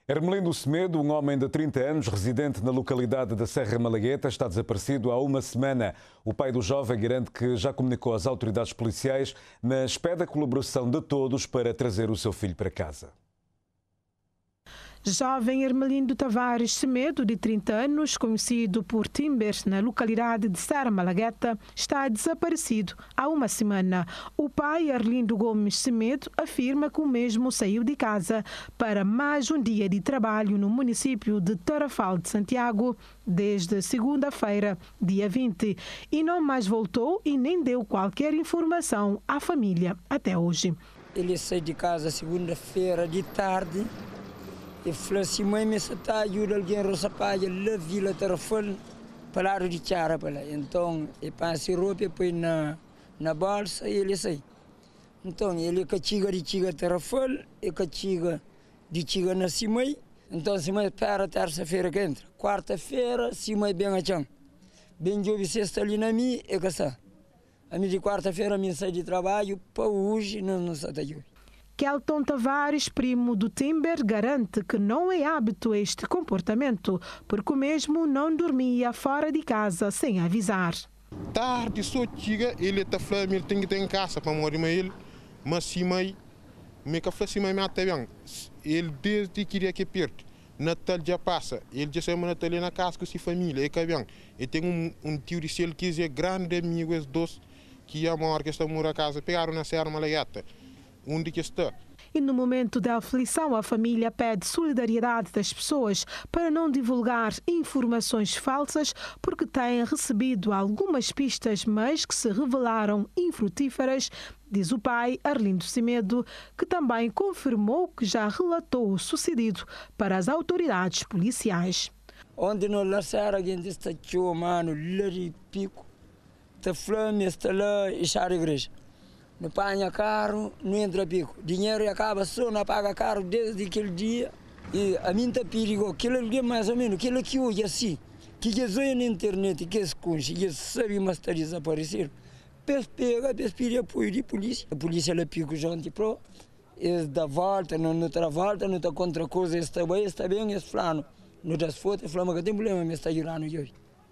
Hermelino Semedo, um homem de 30 anos, residente na localidade da Serra Malagueta, está desaparecido há uma semana. O pai do jovem garante que já comunicou às autoridades policiais, mas pede a colaboração de todos para trazer o seu filho para casa. Jovem Hermelino Tavares Semedo, de 30 anos, conhecido por Timber, na localidade de Serra Malagueta, está desaparecido há uma semana. O pai, Arlindo Gomes Semedo, afirma que o mesmo saiu de casa para mais um dia de trabalho no município de Tarrafal de Santiago, desde segunda-feira, dia 20, e não mais voltou e nem deu qualquer informação à família até hoje. Ele saiu de casa segunda-feira de tarde. E falou assim, mãe, me está ajuda alguém a roçapalha, na vila Tarrafal, para de chara para lá. Então, ele passa a roupa, põe na bolsa e ele sai. Então, ele cachiga de chiga Tarrafal, e cachiga de chiga na Simei. Então, Simei espera terça-feira que entra. Quarta-feira, Simei bem a chão. Bem de ouvir sexta ali na minha, e caçar. A minha de quarta-feira, a sai de trabalho, para hoje, não está de hoje. Kelton Tavares, primo do Timber, garante que não é hábito este comportamento, porque o mesmo não dormia fora de casa sem avisar. Tarde, só chega, ele está falando, ele tem que estar em casa para morrer, mas se mãe, me que fala se mãe até bem, ele desde que queria que perto, Natal já passa, ele já sai Natal na casa com sua família, é que bem, e tem um tio de ele que é grande amigo, os dois que ia morrer, que estão morando a casa, pegaram na Serra Malagueta. Onde que está? E no momento da aflição, a família pede solidariedade das pessoas para não divulgar informações falsas, porque têm recebido algumas pistas, mas que se revelaram infrutíferas, diz o pai, Arlindo Semedo, que também confirmou que já relatou o sucedido para as autoridades policiais. Onde não lançaram, a gente está chamando, lá de pico, está falando, está lá e está a igreja. Não paga caro, não entra pico. Dinheiro acaba só, não paga caro desde aquele dia. E a mim está perigoso. Aquilo dia mais ou menos, aquilo que hoje assim, que eles olham na internet, que eles conhecem, eles sabem, mas está desaparecido. Eles pegam, eles pedem apoio de polícia. A polícia ela pica o gente pro, eles dão volta, não está volta, não está contra coisa, eles estão bem, eles falam. Não dá foto, falam que tem problema, mas está girando hoje.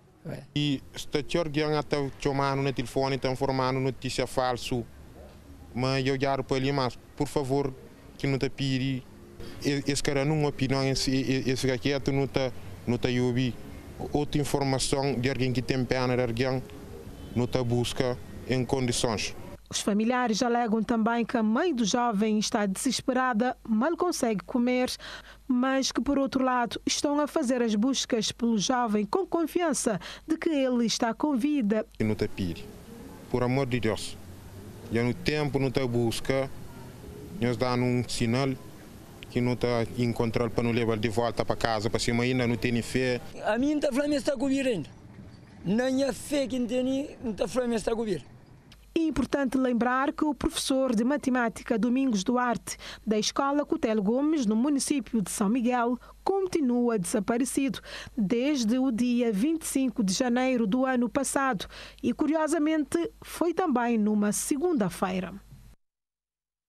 E está chorgando até chamando no telefone, está informando notícia falsa. Mas eu quero para ele, mas por favor, que não te pire. Esse cara não opinião, esse aqui não está ouvindo outra informação de alguém que tem pena, de alguém não está busca em condições. Os familiares alegam também que a mãe do jovem está desesperada, mal consegue comer, mas que, por outro lado, estão a fazer as buscas pelo jovem com confiança de que ele está com vida. Que não te pire, por amor de Deus. Já no tempo não está busca, nós damos um sinal que não está encontrando para não levar de volta para casa, para cima ainda não tem fé. A mim está falando que está com ainda. Não é fé que tem, não está falando que está com. É importante lembrar que o professor de matemática Domingos Duarte, da Escola Cutelo Gomes, no município de São Miguel, continua desaparecido desde o dia 25 de janeiro do ano passado e, curiosamente, foi também numa segunda-feira.